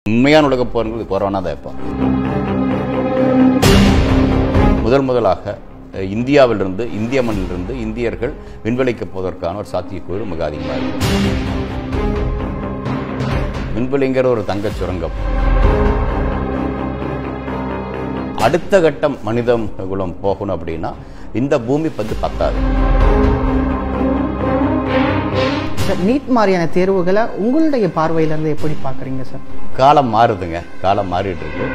உண்மையான உலகப் போருங்கிறது கொரோனா தான். இப்போ முதலாக இந்தியாவிலிருந்து, இந்திய மண்ணிலிருந்து இந்தியர்கள் விண்வெளிக்கு போவதற்கான ஒரு சாத்தியக்கூறு மிக அதிகமாக இருக்கு. விண்வெளிங்கிற ஒரு தங்கச் சுரங்கம். அடுத்த கட்டம் மனித குலம் போகணும் அப்படின்னா இந்த பூமி பத்தாது. நீட் மாதிரியான தேர்வுகளை உங்களுடைய பார்வையிலிருந்து எப்படி பார்க்குறீங்க சார்? காலம் மாறுதுங்க, காலம் மாறிட்டு இருக்கு.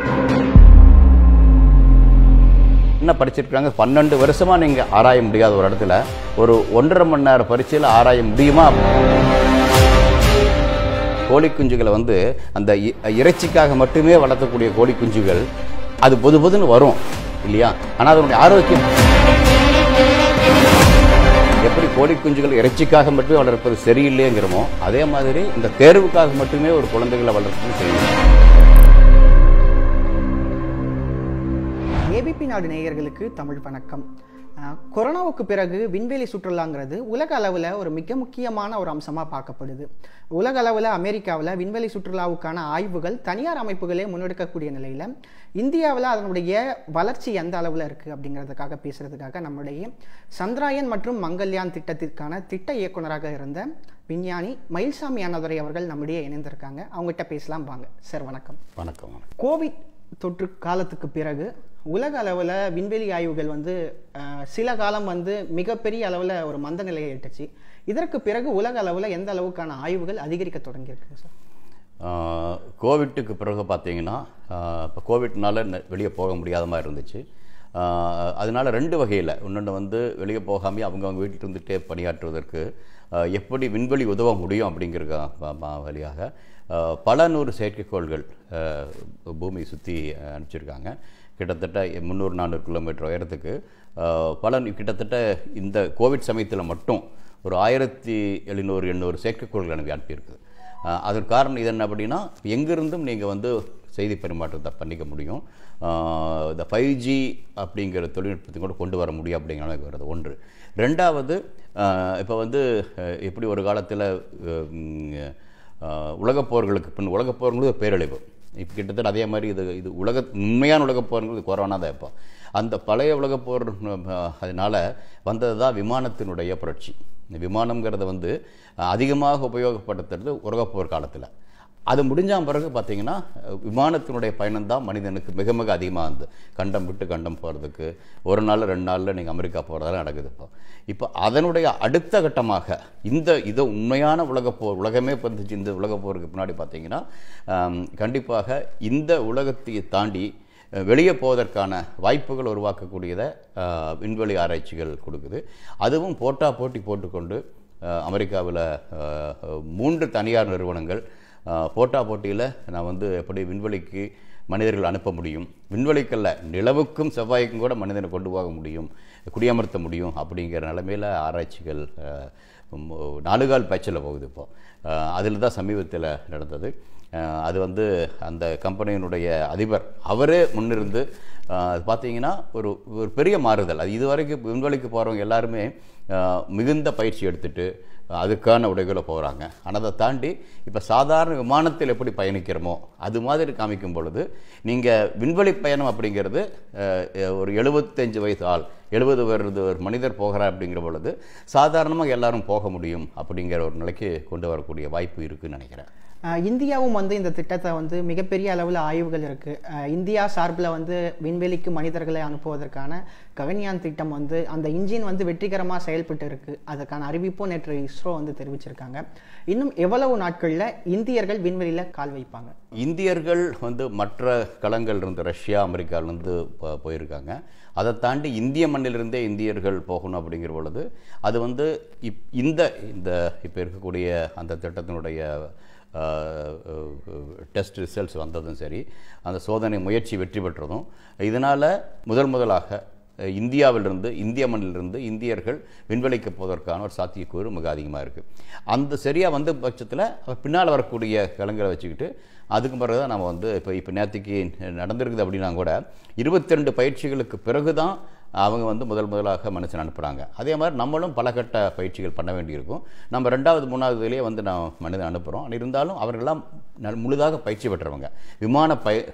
என்ன படிச்சிருக்காங்க, 12 வருஷமா நீங்க ஆராய முடியாத ஒரு இடத்துல ஒரு 1.5 மணி நேர பரீட்சையில் ஆராய முடியுமா? கோழி குஞ்சுகளை அந்த இறைச்சிக்காக மட்டுமே வளர்த்தக்கூடிய கோழி குஞ்சுகள் அது பொதுன்னு வரும் இல்லையா? ஆனால் அதனுடைய ஆரோக்கியம் எப்படி கோழி குஞ்சுகள் இறைச்சிக்காக மட்டுமே வளர்ப்பது சரியில்லைங்கிறமோ அதே மாதிரி இந்த தேர்வுக்காக மட்டுமே ஒரு குழந்தைகளை வளர்ப்பது சரியில்லை. ஏபிபி நாடு நேயர்களுக்கு தமிழ் வணக்கம். கொரோனாவுக்கு பிறகு விண்வெளி சுற்றுலாங்கிறது உலக அளவில் ஒரு மிக முக்கியமான ஒரு அம்சமாக பார்க்கப்படுது. உலக அளவில் அமெரிக்காவில் விண்வெளி சுற்றுலாவுக்கான ஆய்வுகள் தனியார் அமைப்புகளே முன்னெடுக்கக்கூடிய நிலையில் இந்தியாவில் அதனுடைய வளர்ச்சி எந்த அளவில் இருக்குது அப்படிங்கிறதுக்காக பேசுகிறதுக்காக நம்முடைய சந்திராயன் மற்றும் மங்கள்யான் திட்டத்திற்கான திட்ட இயக்குநராக இருந்த விஞ்ஞானி மயில்சாமி அண்ணாதுரை அவர்கள் நம்முடைய இணைந்திருக்காங்க. அவங்ககிட்ட பேசலாம் வாங்க. சார் வணக்கம். வணக்கம். கோவிட் தொற்று காலத்துக்கு பிறகு உலக அளவில் விண்வெளி ஆய்வுகள் சில காலம் மிகப்பெரிய அளவில் ஒரு மந்த நிலையை எட்டுச்சு. இதற்கு பிறகு உலக அளவில் எந்த அளவுக்கான ஆய்வுகள் அதிகரிக்க தொடங்கியிருக்கு சார்? கோவிட்டுக்கு பிறகு பார்த்தீங்கன்னா இப்போ கோவிட்னால வெளியே போக முடியாத மாதிரி இருந்துச்சு. அதனால் 2 வகையில், இன்னொன்று வெளியே போகாமல் அவங்க வீட்டில் இருந்துகிட்டே பணியாற்றுவதற்கு எப்படி விண்வெளி உதவ முடியும் அப்படிங்கிற வழியாக பல 100 செயற்கைக்கோள்கள் பூமியை சுற்றி அனுப்பிச்சிருக்காங்க. கிட்டத்தட்ட 300-400 கிலோமீட்டர் உயரத்துக்கு கிட்டத்தட்ட இந்த கோவிட் சமயத்தில் மட்டும் ஒரு 1700-800 செயற்கைக்கோள்கள் அனுப்பியிருக்குது. அதற்கு காரணம் இது என்ன அப்படின்னா, எங்கிருந்தும் நீங்கள் செய்தி பரிமாற்றத்தை பண்ணிக்க முடியும். இந்த 5G அப்படிங்கிற தொழில்நுட்பத்தை கூட கொண்டு வர முடியும் அப்படிங்கிற அளவுக்கு வருது. ஒன்று. 2வது, இப்போ எப்படி ஒரு காலத்தில் உலகப் போர்களுக்கு பின் உலகப் போருங்கிறது ஒரு பேரழிவு. இப்போ கிட்டத்தட்ட அதே மாதிரி இது உண்மையான உலகப் போருங்கிறது கொரோனா தான். இப்போ அந்த பழைய உலகப் போர் அதனால் வந்தது தான் விமானத்தினுடைய புரட்சி. இந்த விமானங்கிறத அதிகமாக உபயோகப்படுத்துறது உலகப் போர் காலத்தில். அது முடிஞ்ச பிறகு பார்த்தீங்கன்னா விமானத்தினுடைய பயணம்தான் மனிதனுக்கு மிக மிக அதிகமாக இருந்தது. கண்டம் விட்டு கண்டம் போகிறதுக்கு 1 நாள் 2 நாளில் நீங்கள் அமெரிக்கா போகிறதெல்லாம் நடக்குது. இப்போ அதனுடைய அடுத்த கட்டமாக இது உண்மையான உலகப்போர், உலகமே வந்துச்சு. இந்த உலகப்போருக்கு பின்னாடி பார்த்தீங்கன்னா கண்டிப்பாக இந்த உலகத்தை தாண்டி வெளியே போவதற்கான வாய்ப்புகள் உருவாக்கக்கூடியதை விண்வெளி ஆராய்ச்சிகள் கொடுக்குது. அதுவும் போட்டி போட்டுக்கொண்டு அமெரிக்காவில் 3 தனியார் நிறுவனங்கள் போட்டியில் நான் எப்படி விண்வெளிக்கு மனிதர்கள் அனுப்ப முடியும், விண்வெளிக்கல்ல நிலவுக்கும் செவ்வாய்க்கும் கூட மனிதனை கொண்டு போக முடியும், குடியமர்த்த முடியும் அப்படிங்கிற நிலைமையில் ஆராய்ச்சிகள் 4 கால் பேச்சில் போகுது. இப்போது அதில் தான் சமீபத்தில் நடந்தது. அது அந்த கம்பெனியினுடைய அதிபர் அவரே முன்னிருந்து பார்த்தீங்கன்னா ஒரு பெரிய மாறுதல். அது இதுவரைக்கும் விண்வெளிக்கு போகிறவங்க எல்லாருமே மிகுந்த பயிற்சி எடுத்துகிட்டு அதுக்கான உடைகளை போகிறாங்க. ஆனால் அதை தாண்டி இப்போ சாதாரண விமானத்தில் எப்படி பயணிக்கிறோமோ அது மாதிரி காமிக்கும் பொழுது நீங்கள் விண்வெளி பயணம் அப்படிங்கிறது ஒரு 75 வயசு ஆள், 70 வருது ஒரு மனிதர் போகிறார் அப்படிங்கிற பொழுது சாதாரணமாக எல்லாரும் போக முடியும் அப்படிங்கிற ஒரு நிலைக்கு கொண்டு வரக்கூடிய வாய்ப்பு இருக்குதுன்னு நினைக்கிறேன். இந்தியாவும் இந்த திட்டத்தை மிகப்பெரிய அளவில் ஆய்வுகள் இருக்குது. இந்தியா சார்பில் விண்வெளிக்கு மனிதர்களை அனுப்புவதற்கான ககன்யான் திட்டம் அந்த இன்ஜின் வெற்றிகரமாக செயல்பட்டு இருக்குது. அதுக்கான அறிவிப்பும் நேற்று இஸ்ரோ தெரிவிச்சிருக்காங்க. இன்னும் எவ்வளவு நாட்களில் இந்தியர்கள் விண்வெளியில் கால் வைப்பாங்க? இந்தியர்கள் மற்ற களங்கள் இருந்து ரஷ்யா, அமெரிக்காவிலேருந்து போயிருக்காங்க. அதை தாண்டி இந்திய மண்ணிலிருந்தே இந்தியர்கள் போகணும் அப்படிங்கிற பொழுது அது இந்த இப்போ இருக்கக்கூடிய அந்த திட்டத்தினுடைய டெஸ்ட் ரிசல்ட்ஸ் வந்ததும் சரி, அந்த சோதனை முயற்சி வெற்றி பெற்றதும் இதனால் முதலாக இந்தியாவிலிருந்து, இந்திய மண்ணிலிருந்து இந்தியர்கள் விண்வெளிக்கு போவதற்கான ஒரு சாத்தியக்கூறு மிக அதிகமாக இருக்குது. அந்த சரியாக வந்த பட்சத்தில் பின்னால் வரக்கூடிய கலங்களை வச்சுக்கிட்டு அதுக்கு பிறகு தான் நம்ம இப்போ நேற்றுக்கு நடந்திருக்குது அப்படின்னா கூட 22 பயிற்சிகளுக்கு பிறகு தான் அவங்க வந்து முதலாக மனுஷன் அனுப்புகிறாங்க. அதே மாதிரி நம்மளும் பல கட்ட பயிற்சிகள் பண்ண வேண்டியிருக்கும். நம்ம 2வது 3வதுலேயே வந்து நான் மனிதன் அனுப்புகிறோம். இருந்தாலும் அவர்களெல்லாம் முழுதாக பயிற்சி பெற்றவங்க, விமான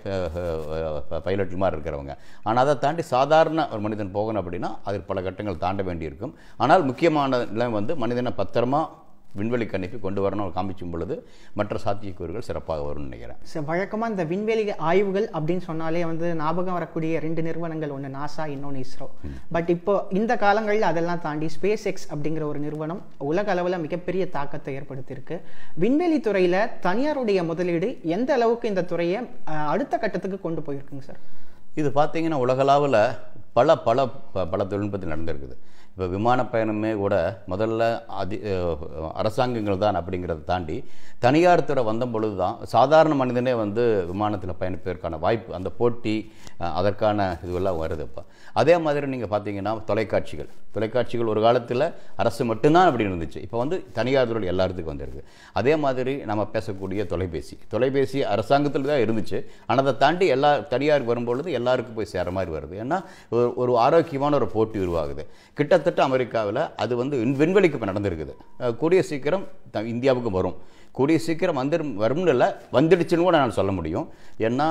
பைலட் மாதிரி இருக்கிறவங்க. ஆனால் அதை தாண்டி சாதாரண ஒரு மனிதன் போகணும் அப்படின்னா அதில் பல கட்டங்கள் தாண்ட வேண்டியிருக்கும். ஆனால் முக்கியமான நிலை வந்து மனிதனை பத்திரமா விண்வெளிக்கு அனுப்பி கொண்டு வரணும் காமிக்கும் பொழுது மற்ற சாத்தியக்கூறுகள் சிறப்பாக வரும்னு நினைக்கிறேன். சார், வழக்கமாக இந்த விண்வெளி ஆய்வுகள் அப்படின்னு சொன்னாலே வந்து ஞாபகம் வரக்கூடிய 2 நிறுவனங்கள், ஒன்று நாசா, இன்னொன்று இஸ்ரோ. பட் இப்போ இந்த காலங்களில் அதெல்லாம் தாண்டி ஸ்பேஸ் எக்ஸ் அப்படிங்கிற ஒரு நிறுவனம் உலக அளவில் மிகப்பெரிய தாக்கத்தை ஏற்படுத்தியிருக்கு. விண்வெளி துறையில் தனியாருடைய முதலீடு எந்த அளவுக்கு இந்த துறையை அடுத்த கட்டத்துக்கு கொண்டு போயிருக்குங்க சார்? இது பார்த்தீங்கன்னா உலகளவில் பல பல பல தொழில்நுட்பத்தில் நடந்திருக்குது. இப்போ விமான பயணமே கூட முதல்ல அரசாங்கங்கள் தான் அப்படிங்கிறத தாண்டி தனியார் துறை வந்த பொழுது தான் சாதாரண மனிதனே வந்து விமானத்தில் பயணிப்பதற்கான வாய்ப்பு, அந்த போட்டி, அதற்கான இதுவெல்லாம் வருது. இப்போ அதே மாதிரி நீங்கள் பார்த்தீங்கன்னா தொலைக்காட்சிகள் ஒரு காலத்தில் அரசு மட்டும்தான் அப்படி இருந்துச்சு. இப்போ வந்து தனியார் துறை எல்லாத்துக்கும் வந்திருக்கு. அதே மாதிரி நம்ம பேசக்கூடிய தொலைபேசி அரசாங்கத்தில் தான் இருந்துச்சு. ஆனால் அதை தாண்டி தனியாருக்கு வரும்பொழுது எல்லாருக்கும் போய் சேர மாதிரி வருது. ஏன்னா ஒரு ஆரோக்கியமான ஒரு போட்டி உருவாகுது. கிட்டத்தட்ட அமெரிக்காவில் அது வந்து விண்வெளிக்கு இப்போ நடந்திருக்குது. கூடிய சீக்கிரம் இந்தியாவுக்கு வரும். கூடிய சீக்கிரம் வரும்னு இல்லை, வந்துடுச்சுன்னு கூட நான் சொல்ல முடியும். ஏன்னா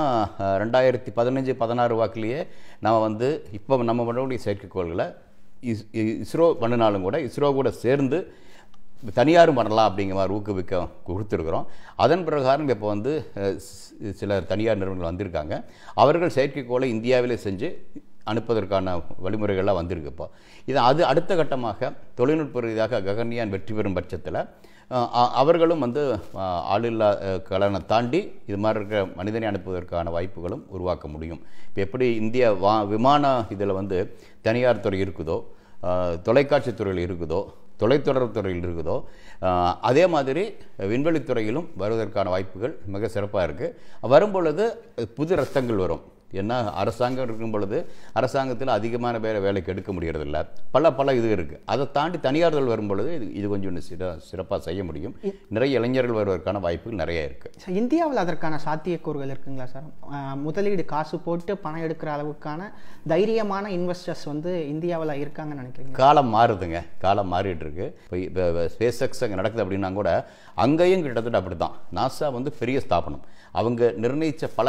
2015-16 வாக்கிலேயே நம்ம வந்து இப்போ நம்ம பண்ணக்கூடிய செயற்கைக்கோள்களை இஸ்ரோ பண்ணினாலும் கூட இஸ்ரோ கூட சேர்ந்து தனியாரும் பண்ணலாம் அப்படிங்கிற மாதிரி ஊக்குவிக்க கொடுத்துருக்குறோம். அதன் பிரகாரம் இப்போ வந்து சில தனியார் நிறுவனங்கள் வந்திருக்காங்க. அவர்கள் செயற்கைக்கோளை இந்தியாவிலே செஞ்சு அனுப்பதற்கான வழிமுறைகள்லாம் வந்திருக்கு. இப்போ இது அடுத்த கட்டமாக தொழில்நுட்ப ரீதியாக ககன்யான் வெற்றி பெறும் பட்சத்தில் அவர்களும் வந்து ஆளில்லா கலனை தாண்டி இது மாதிரி இருக்கிற மனிதனை அனுப்புவதற்கான வாய்ப்புகளும் உருவாக்க முடியும். இப்போ எப்படி இந்திய விமான இதில் வந்து தனியார் துறை இருக்குதோ, தொலைக்காட்சி துறையில் இருக்குதோ, தொலைத்தொடர்பு துறையில் இருக்குதோ, அதே மாதிரி விண்வெளித்துறையிலும் வருவதற்கான வாய்ப்புகள் மிக சிறப்பாக இருக்குது. வரும்பொழுது புது ரத்தங்கள் வரும். ஏன்னா அரசாங்கம் இருக்கும் பொழுது அரசாங்கத்தில் அதிகமான பேரை வேலைக்கு எடுக்க முடியறதில்ல. பல இது இருக்குது. அதை தாண்டி தனியார்கள் வரும் பொழுது இது கொஞ்சம் சிறப்பாக செய்ய முடியும். நிறைய இளைஞர்கள் வருவதற்கான வாய்ப்புகள் நிறைய இருக்குது. இந்தியாவில் அதற்கான சாத்தியக்கூறுகள் இருக்குங்களா சார்? முதலீடு காசு போட்டு பணம் எடுக்கிற அளவுக்கான தைரியமான இன்வெஸ்டர்ஸ் வந்து இந்தியாவில் இருக்காங்கன்னு நினைக்கிறீங்க? காலம் மாறுதுங்க, காலம் மாறிட்டு இருக்கு. இப்போ ஸ்பேஸ் எக்ஸ் அங்கே நடக்குது அப்படின்னா கூட அங்கேயும் கிட்டத்தட்ட அப்படி தான். நாசா வந்து பெரிய ஸ்தாபனம். அவங்க நிர்ணயித்த பல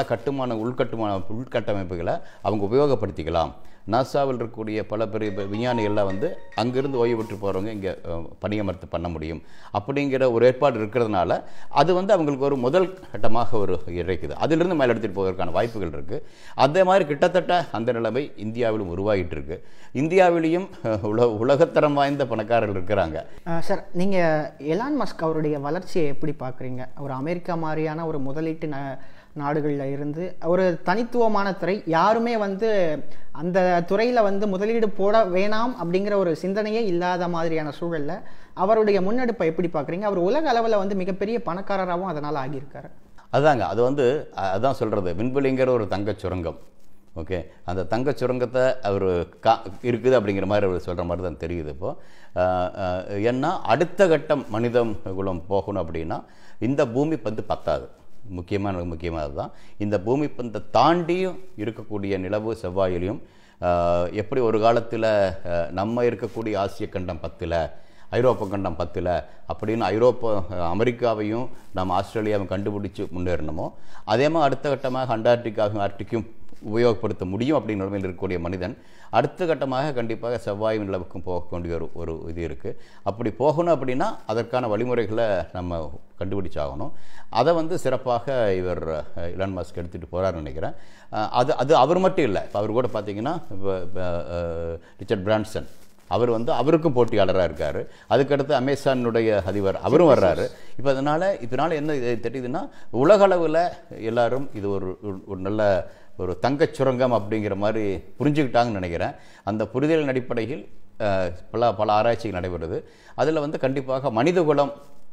உள்கட்டமைப்புகளை அவங்க உபயோகப்படுத்திக்கலாம். நாசாவில் இருக்கக்கூடிய பல பெரிய விஞ்ஞானிகள்லாம் வந்து அங்கிருந்து ஓய்வு பெற்று போகிறவங்க இங்கே பணியமர்த்து பண்ண முடியும் அப்படிங்கிற ஒரு ஏற்பாடு இருக்கிறதுனால அது வந்து அவங்களுக்கு ஒரு முதல் கட்டமாக ஒரு இறைக்குது. அதிலிருந்து மேலே எடுத்துகிட்டு போவதற்கான வாய்ப்புகள் இருக்குது. அதே மாதிரி கிட்டத்தட்ட அந்த நிலைமை இந்தியாவிலும் உருவாகிட்டு இருக்கு. இந்தியாவிலையும் உலகத்தரம் வாய்ந்த பணக்காரர்கள் இருக்கிறாங்க. சார், நீங்கள் எலான் மஸ்க் அவருடைய வளர்ச்சியை எப்படி பார்க்குறீங்க? ஒரு அமெரிக்கா மாதிரியான ஒரு முதலீட்டு நாடுகளில் இருந்து ஒரு தனித்துவமான துறை, யாருமே வந்து அந்த துறையில் வந்து முதலீடு போட வேணாம் அப்படிங்கிற ஒரு சிந்தனையே இல்லாத மாதிரியான சூழலில் அவருடைய முன்னெடுப்பை எப்படி பார்க்குறீங்க? அவர் உலக அளவில் வந்து மிகப்பெரிய பணக்காரராகவும் அதனால் ஆகியிருக்காரு. அதாங்க, அது வந்து அதான் சொல்கிறது, விண்வெளிங்கிற ஒரு தங்கச் சுரங்கம். ஓகே, அந்த தங்கச் சுரங்கத்தை அவர் இருக்குது அப்படிங்கிற மாதிரி அவர் சொல்கிற மாதிரி தான் தெரியுது. இப்போது ஏன்னா அடுத்த கட்டம் மனித குலம் போகணும் அப்படின்னா இந்த பூமி பத்தாது. முக்கியமானது தான் இந்த பூமி பந்தை தாண்டியும் இருக்கக்கூடிய நிலவு செவ்வாயிலையும் எப்படி ஒரு காலத்தில் நம்ம இருக்கக்கூடிய ஆசிய கண்டம் 10ல், ஐரோப்பா கண்டம் 10ல் அப்படின்னு அமெரிக்காவையும் நம்ம ஆஸ்திரேலியாவும் கண்டுபிடிச்சி முன்னேறணுமோ அதே மாதிரி அடுத்த கட்டமாக அண்டார்டிகாவும் ஆர்டிக்கும் உபயோகப்படுத்த முடியும் அப்படிங்கிற நிலைமையில் இருக்கக்கூடிய மனிதன் அடுத்த கட்டமாக கண்டிப்பாக செவ்வாய் நிலவுக்கும் போகக்கூடிய ஒரு இது இருக்குது. அப்படி போகணும் அப்படின்னா அதற்கான வழிமுறைகளை நம்ம கண்டுபிடிச்சாகணும். அதை வந்து சிறப்பாக இவர் எலான் மஸ்க் எடுத்துகிட்டு போகிறாருன்னு நினைக்கிறேன். அது அவர் மட்டும் இல்லை. இப்போ அவர் கூட பார்த்தீங்கன்னா ரிச்சர்ட் பிரான்சன் அவர் வந்து அவருக்கும் போட்டியாளராக இருக்கார். அதுக்கடுத்து அமேசானுடைய அதிபர் அவரும் வர்றாரு. இப்போ இதனால் என்ன தெரியுதுன்னா உலகளவில் எல்லாரும் இது ஒரு நல்ல ஒரு தங்கச் சுரங்கம் அப்படிங்கிற மாதிரி புரிஞ்சுக்கிட்டாங்கன்னு நினைக்கிறேன். அந்த புரிதலின் அடிப்படையில் பல ஆராய்ச்சிகள் நடைபெறுது. அதில் வந்து கண்டிப்பாக மனிதகுலம்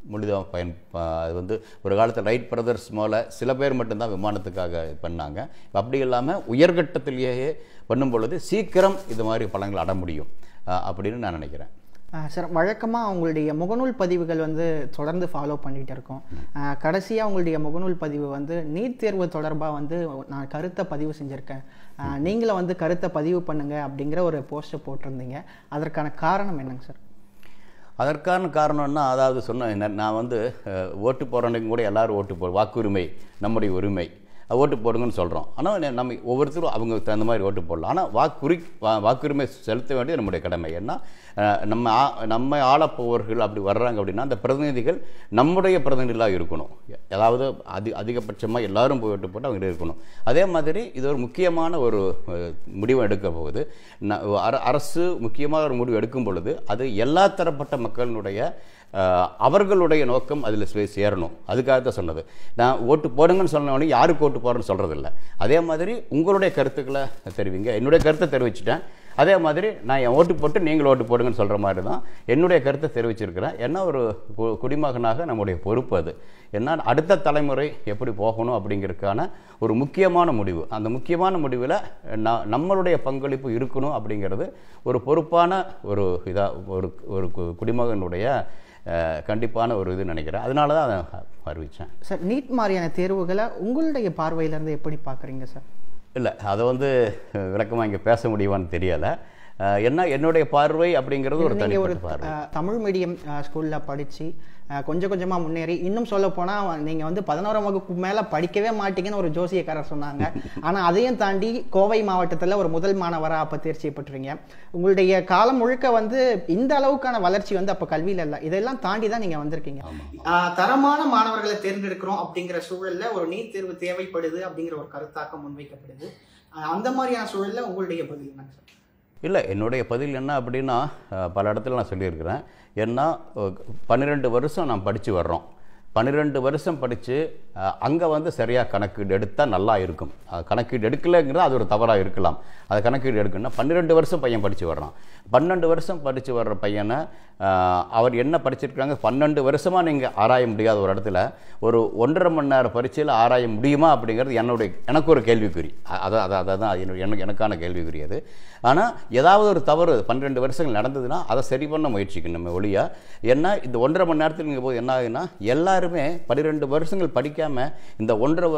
அது வந்து ஒரு காலத்தில் ரைட் பிரதர்ஸ் மேலே சில பேர் மட்டும்தான் விமானத்துக்காக பண்ணாங்க. அப்படி இல்லாமல் உயர்கட்டத்திலேயே பண்ணும் பொழுது சீக்கிரம் இது மாதிரி பலன்கள் அட முடியும் அப்படின்னு நான் நினைக்கிறேன். சார், வழக்கமாக உங்களுடைய முகநூல் பதிவுகள் வந்து தொடர்ந்து ஃபாலோ பண்ணிகிட்டு இருக்கோம். கடைசியாக உங்களுடைய முகநூல் பதிவு வந்து நீட் தேர்வு தொடர்பாக வந்து நான் கருத்தை பதிவு செஞ்சுருக்கேன், நீங்களும் வந்து கருத்தை பதிவு பண்ணுங்க அப்படிங்கிற ஒரு போஸ்ட்டை போட்டிருந்தீங்க. அதற்கான காரணம் என்னங்க சார்? அதற்கான காரணம்னா, அதாவது நான் வந்து ஓட்டு போடுறவங்க கூட எல்லாரும் ஓட்டு வாக்குரிமை நம்முடைய உரிமை, ஓட்டு போடுங்கன்னு சொல்கிறோம். ஆனால் நம்ம ஒவ்வொருத்தரும் அவங்க தகுந்த மாதிரி ஓட்டு போடலாம். ஆனால் வாக்குரிமை செலுத்த வேண்டியது நம்முடைய கடமை. ஏன்னா நம்ம ஆளப்போவர்கள் அப்படி வர்றாங்க அப்படின்னா அந்த பிரதிநிதிகள் நம்முடைய பிரதிநிதிகளாக இருக்கணும். அதாவது அதிகபட்சமாக எல்லாரும் போய் ஓட்டு போட்டு அவங்க இருக்கணும். அதே மாதிரி இது ஒரு முக்கியமான ஒரு முடிவு எடுக்க போகுது. அரசு முக்கியமான ஒரு முடிவு எடுக்கும் பொழுது அது எல்லா தரப்பட்ட மக்களினுடைய அவர்களுடைய நோக்கம் அதில் சேரணும். அதுக்காக தான் சொன்னது. நான் ஓட்டு போடுங்கன்னு சொன்னோடனே யாருக்கு ஓட்டு போடுறேன்னு சொல்கிறதில்ல. அதே மாதிரி உங்களுடைய கருத்துக்களை தெரிவிங்க. என்னுடைய கருத்தை தெரிவிச்சிட்டேன். அதே மாதிரி நான் என் ஓட்டு போட்டு நீங்கள் ஓட்டு போடுங்கன்னு சொல்கிற மாதிரி தான் என்னுடைய கருத்தை தெரிவிச்சிருக்கிறேன். ஏன்னா ஒரு குடிமகனாக நம்முடைய பொறுப்பு அது. ஏன்னா அடுத்த தலைமுறை எப்படி போகணும் அப்படிங்கிறதுக்கான ஒரு முக்கியமான முடிவு. அந்த முக்கியமான முடிவில் நம்மளுடைய பங்களிப்பு இருக்கணும் அப்படிங்கிறது ஒரு பொறுப்பான ஒரு ஒரு குடிமகனுடைய கண்டிப்பான ஒரு இது நினைக்கிறேன். அதனால தான் அதை அறிவித்தேன். சார், நீட் மாதிரியான தேர்வுகளை உங்களுடைய பார்வையிலேருந்து எப்படி பார்க்குறீங்க சார்? இல்லை, அதை வந்து விளக்கமாக இங்கே பேச முடியுமான்னு தெரியலை. என்னுடைய பார்வை அப்படிங்கிறது ஒரு தனிப்பட்ட பார்வை. தமிழ் மீடியம் ஸ்கூலில் படித்து கொஞ்சம் கொஞ்சமாக முன்னேறி, இன்னும் சொல்ல போனால் நீங்கள் வந்து 11ஆம் வகுப்பு மேலே படிக்கவே மாட்டீங்கன்னு ஒரு ஜோசியக்காரர் சொன்னாங்க. ஆனால் அதையும் தாண்டி கோவை மாவட்டத்தில் ஒரு முதல் மாணவராக அப்போ தேர்ச்சி பெற்றுறீங்க. உங்களுடைய காலம் முழுக்க வந்து இந்த அளவுக்கான வளர்ச்சி வந்து அப்போ கல்வியில் இல்லை. இதெல்லாம் தாண்டி தான் நீங்கள் வந்திருக்கீங்க. தரமான மாணவர்களை தேர்ந்தெடுக்கிறோம் அப்படிங்கிற சூழலில் ஒரு நீட் தேர்வு தேவைப்படுது அப்படிங்கிற ஒரு கருத்தாக்கம் முன்வைக்கப்படுது. அந்த மாதிரியான சூழலில் உங்களுடைய பதில் என்ன சார்? இல்லை, என்னுடைய பதில் என்ன அப்படின்னா, பல இடத்துல நான் சொல்லியிருக்கிறேன். ஏன்னா 12 வருஷம் நான் படித்து வர்றோம். 12 வருஷம் படித்து அங்கே வந்து சரியாக கணக்கீடு எடுத்தால் நல்லா இருக்கும். கணக்கீடு எடுக்கலைங்கிறது அது ஒரு தவறாக இருக்கலாம். அதை கணக்கீடு எடுக்கணும்னா 12 வருஷம் பையன் படித்து வர்றான். 12 வருஷம் படித்து வர்ற பையனை அவர் என்ன படிச்சிருக்காங்க 12 வருஷமாக நீங்கள் ஆராய முடியாத ஒரு இடத்துல ஒரு 1.5 மணி நேரம் பரீட்சையில் ஆராய முடியுமா அப்படிங்கிறது எனக்கு ஒரு கேள்விக்குறி. அதான் எனக்கான கேள்விக்குறி அது. ஆனால் ஏதாவது ஒரு தவறு 12 வருஷங்கள் நடந்ததுன்னா அதை சரி பண்ண முயற்சிக்கணும் நம்ம ஒழியா. ஏன்னா இந்த 1.5 மணி நேரத்தில் நீங்கள் போது என்ன ஆகுதுன்னா, எல்லாருமே 12 வருஷங்கள் படிக்காமல் இந்த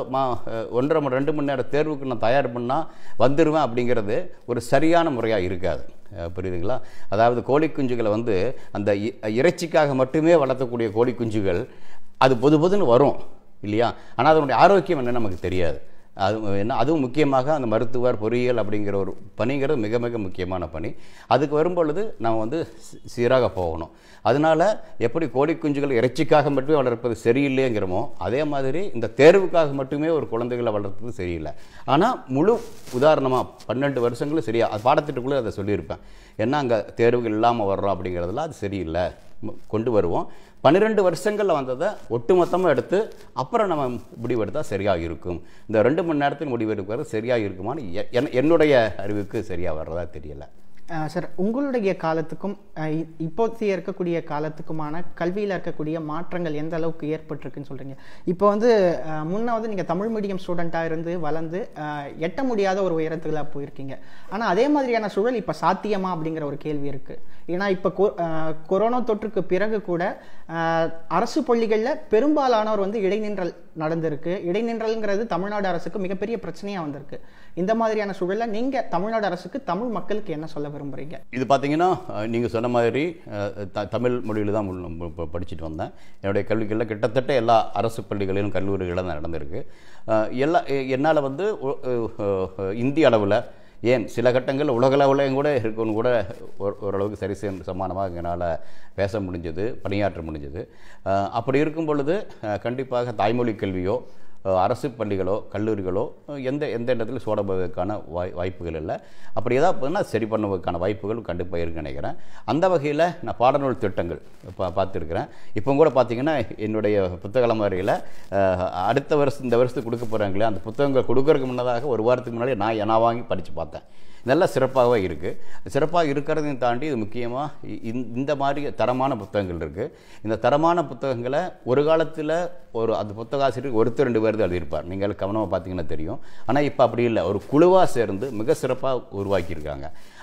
2 மணி நேரம் தேர்வுக்கு நான் தயார் பண்ணால் வந்துடுவேன் அப்படிங்கிறது ஒரு சரியான முறையாக இருக்காது. புரியுதுங்களா? அதாவது கோழி குஞ்சுகளை வந்து அந்த இறைச்சிக்காக மட்டுமே வளர்த்தக்கூடிய கோழி குஞ்சுகள் அது பொதுன்னு வரும் இல்லையா? ஆனால் அதனுடைய ஆரோக்கியம் என்ன நமக்கு தெரியாது. அதுவும் முக்கியமாக அந்த மருத்துவர் பொறியியல் அப்படிங்கிற ஒரு பணிங்கிறது மிக மிக முக்கியமான பணி. அதுக்கு வரும்பொழுது நம்ம வந்து சீராக போகணும். அதனால் எப்படி கோழி குஞ்சுகள் இறைச்சிக்காக மட்டுமே வளர்ப்பது சரியில்லைங்கிறமோ அதே மாதிரி இந்த தேர்வுக்காக மட்டுமே ஒரு குழந்தைகளை வளர்ப்பது சரியில்லை. ஆனால் முழு உதாரணமாக 12 வருஷங்களும் சரியா அது பாடத்திட்டக்குள்ளே அதை சொல்லியிருப்பேன். ஏன்னா அங்கே தேர்வுகள் இல்லாமல் வர்றோம் அப்படிங்கிறதுல அது சரியில்லை, கொண்டு வருவோம். 12 வருஷங்களில் வந்ததை ஒட்டுமொத்தமாக எடுத்து அப்புறம் நம்ம முடிவெடுத்தால் சரியாக இருக்கும். இந்த 2 மணி நேரத்தில் முடிவெடுக்கிறது சரியாக இருக்குமான்னு என்னுடைய அறிவுக்கு சரியாக வர்றதா தெரியலை. சார், உங்களுடைய காலத்துக்கும் இப்போதைய இருக்கக்கூடிய காலத்துக்குமான கல்வியில் இருக்கக்கூடிய மாற்றங்கள் எந்த அளவுக்கு ஏற்பட்டிருக்குன்னு சொல்கிறீங்க? இப்போ வந்து முன்ன வந்து நீங்கள் தமிழ் மீடியம் ஸ்டூடெண்ட்டாக இருந்து வளர்ந்து எட்ட முடியாத ஒரு உயரத்துக்குள்ள போயிருக்கீங்க. ஆனால் அதே மாதிரியான சூழல் இப்போ சாத்தியமா அப்படிங்கிற ஒரு கேள்வி இருக்குது. ஏன்னா இப்போ கொரோனா தொற்றுக்கு பிறகு கூட அரசு பள்ளிகளில் பெரும்பாலானோர் வந்து இடைநின்றல் நடந்திருக்கு. இடைநின்றல்ங்கிறது தமிழ்நாடு அரசுக்கு மிகப்பெரிய பிரச்சனையாக வந்திருக்கு. இந்த மாதிரியான சூழலில் நீங்கள் தமிழ்நாடு அரசுக்கு, தமிழ் மக்களுக்கு என்ன சொல்ல விரும்புகிறீங்க? இது பார்த்தீங்கன்னா, நீங்கள் சொன்ன மாதிரி தமிழ் மொழியில் தான் படிச்சுட்டு வந்தேன். என்னுடைய கல்விகளில் கிட்டத்தட்ட எல்லா அரசு பள்ளிகளிலும் கல்லூரிகளிலும் தான் நடந்திருக்கு. என்னால் வந்து இந்திய அளவில் ஏன் சில கட்டங்கள் உலகளவுலையும் கூட இருக்குன்னு கூட ஓரளவுக்கு சரி சமானமாக என்னால் பேச முடிஞ்சது, பணியாற்ற முடிஞ்சது. அப்படி இருக்கும் பொழுது கண்டிப்பாக தாய்மொழி கல்வியோ அரசு பள்ளிகளோ கல்லூரிகளோ எந்த இடத்துல சோடப்படுவதற்கான வாய்ப்புகள் இல்லை. அப்படி ஏதாவது பண்ணால் சரி பண்ணுவதற்கான வாய்ப்புகள் கண்டிப்பாக இருக்குன்னு நினைக்கிறேன். அந்த வகையில் நான் பாடநூல் திட்டங்கள் பார்த்துருக்கிறேன். இப்போ கூட பார்த்திங்கன்னா என்னுடைய புத்தக அலமாரியில் அடுத்த வருஷம் இந்த வருஷத்துக்கு கொடுக்க போகிறாங்களே அந்த புத்தகங்கள் கொடுக்கறதுக்கு முன்னதாக ஒரு வாரத்துக்கு முன்னாடி நான் வாங்கி படித்து பார்த்தேன். நல்லா சிறப்பாகவே இருக்குது. சிறப்பாக இருக்கிறதையும் தாண்டி இது முக்கியமாக இந்த மாதிரி தரமான புத்தகங்கள் இருக்குது. இந்த தரமான புத்தகங்களை ஒரு காலத்தில் அந்த புத்தக ஆசிரியர் 1-2 பேர் தான் எழுதியிருப்பார். நீங்கள் கவனமாக பார்த்தீங்கன்னா தெரியும். ஆனால் இப்போ அப்படி இல்லை, ஒரு குழுவாக சேர்ந்து மிக சிறப்பாக உருவாக்கியிருக்காங்க.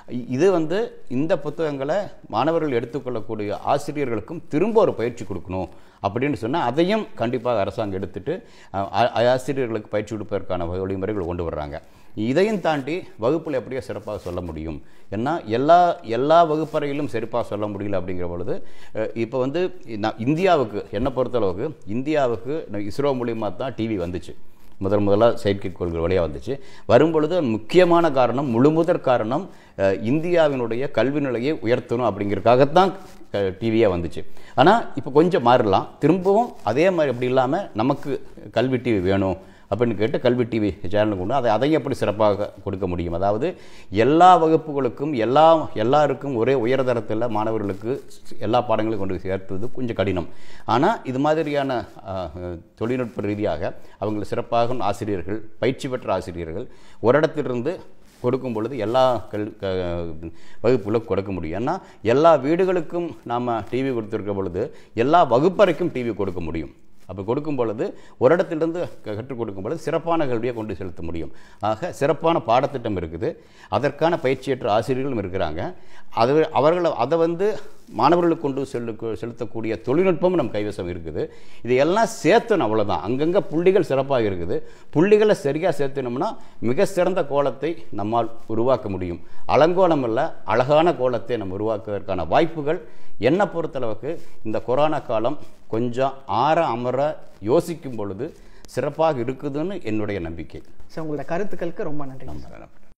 இது இந்த புத்தகங்களை மாணவர்கள் எடுத்துக்கொள்ளக்கூடிய ஆசிரியர்களுக்கும் திரும்ப ஒரு பயிற்சி கொடுக்கணும் அப்படின்னு சொன்னால் அதையும் கண்டிப்பாக அரசாங்கம் எடுத்துட்டு ஆசிரியர்களுக்கு பயிற்சி கொடுப்பதற்கான வழிமுறைகள் கொண்டு வர்றாங்க. இதையும் தாண்டி வகுப்பில் எப்படியோ சிறப்பாக சொல்ல முடியும். ஏன்னா எல்லா வகுப்பறையிலும் சிறப்பாக சொல்ல முடியல அப்படிங்கிற பொழுது இப்போ இந்தியாவுக்கு என்னை பொறுத்தளவுக்கு இந்தியாவுக்கு இஸ்ரோ மூலியமாக தான் டிவி வந்துச்சு. முதலாக செயற்கைக்கோள்கள் வழியாக வந்துச்சு. வரும்பொழுது முக்கியமான காரணம், முழுமுதற் காரணம் இந்தியாவினுடைய கல்வி நிலையை உயர்த்தணும் அப்படிங்கிறதுக்காகத்தான் டிவியாக வந்துச்சு. ஆனால் இப்போ கொஞ்சம் மாறலாம். திரும்பவும் அதே மாதிரி அப்படி இல்லாமல் நமக்கு கல்வி டிவி வேணும் அப்படின்னு கேட்டு கல்வி டிவி சேனலுக்கு கொண்டு அதையும் எப்படி சிறப்பாக கொடுக்க முடியும். அதாவது எல்லா வகுப்புகளுக்கும் எல்லாருக்கும் ஒரே உயர்தரத்தில் மாணவர்களுக்கு எல்லா பாடங்களையும் கொண்டு சேர்த்துவது கொஞ்சம் கடினம். ஆனால் இது மாதிரியான தொழில்நுட்ப ரீதியாக அவங்களை சிறப்பாக ஆசிரியர்கள், பயிற்சி பெற்ற ஆசிரியர்கள் ஒரு இடத்திலிருந்து கொடுக்கும் பொழுது எல்லா வகுப்புகளுக்கும் கொடுக்க முடியும். ஏன்னா எல்லா வீடுகளுக்கும் நாம் டிவி கொடுத்துருக்க பொழுது எல்லா வகுப்பறைக்கும் டிவி கொடுக்க முடியும். அப்போ கொடுக்கும் பொழுது ஒரு இடத்திலிருந்து கற்றுக் கொடுக்கும் பொழுது சிறப்பான கல்வியை கொண்டு செலுத்த முடியும். ஆக சிறப்பான பாடத்திட்டம் இருக்குது, அதற்கான பயிற்சியற்ற ஆசிரியர்களும் இருக்கிறாங்க. அவர்களை அதை மாணவர்களுக்கு கொண்டு செலுத்தக்கூடிய தொழில்நுட்பமும் நம் கைவசம் இருக்குது. இதையெல்லாம் சேர்த்தணும், அவ்வளோதான். அங்கங்கே புள்ளிகள் சிறப்பாக இருக்குது. புள்ளிகளை சரியாக சேர்த்தனோம்னா மிக சிறந்த கோலத்தை நம்மால் உருவாக்க முடியும். அலங்கோலம் இல்லை, அழகான கோலத்தை நம்ம உருவாக்குவதற்கான வாய்ப்புகள் என்னை பொறுத்தளவுக்கு இந்த கொரோனா காலம் கொஞ்சம் அமர யோசிக்கும் பொழுது சிறப்பாக இருக்குதுன்னு என்னுடைய நம்பிக்கை. உங்களோட கருத்துக்களுக்கு ரொம்ப நன்றி.